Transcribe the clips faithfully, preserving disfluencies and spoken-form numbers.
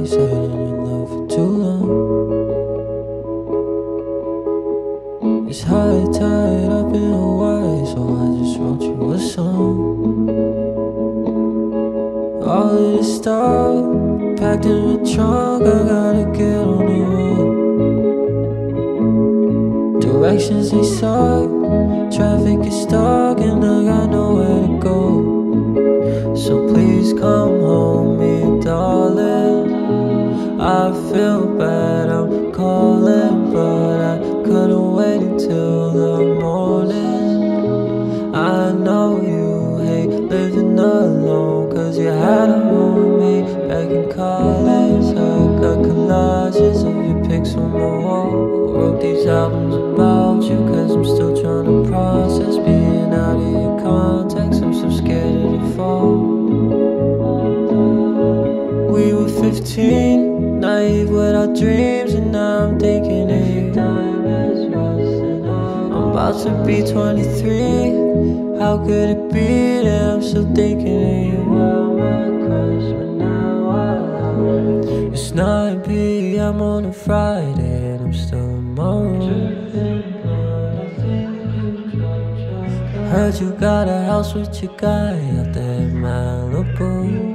you said in your love for too long. It's high tide up in Hawaii, so I just wrote you a song. All of this stuff packed in my trunk, I gotta get on the road. Directions they suck, traffic is stuck, and I got nowhere to go. So please come home, me darling. I feel bad, I'm calling, but I couldn't wait until the morning. I know you hate living alone, cause you had a roommate back in college. I got collages of your pics on my wall. Wrote these albums about you, cause I'm still trying to process being out of your context. I'm so scared of the fall. We were fifteen, naive with our dreams, and now I'm thinking of you. I'm about to be twenty-three. How could it be that I'm still thinking of you? It's nine p m on a Friday, and I'm still in my room. Heard you got a house with your guy out there in Malibu.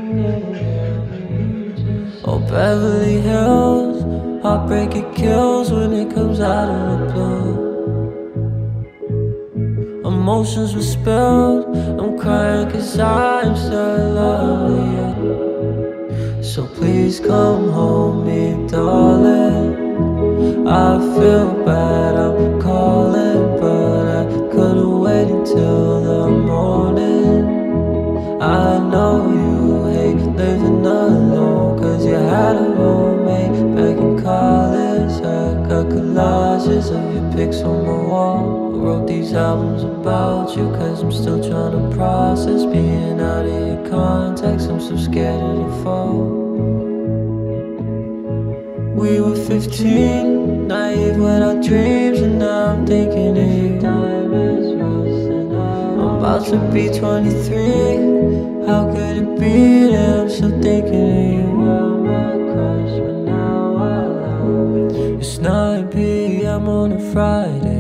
Oh, Beverly Hills, heartbreak it kills when it comes out of the blue. Emotions were spilled, I'm crying cause I'm still in love with you. So please come home, me darling. I feel bad, I'm calling, but I couldn't wait until the morning. I know you hate living alone, cause you had a roommate back in college. I got collages of your pics on my wall. Wrote these albums about you, cause I'm still trying to process being out of your context. I'm so scared of the fall. We were fifteen, naive with our dreams, and now I'm thinking of you. I'm about to be twenty-three. How could it be that I'm still thinking of you? It's nine p m on a Friday,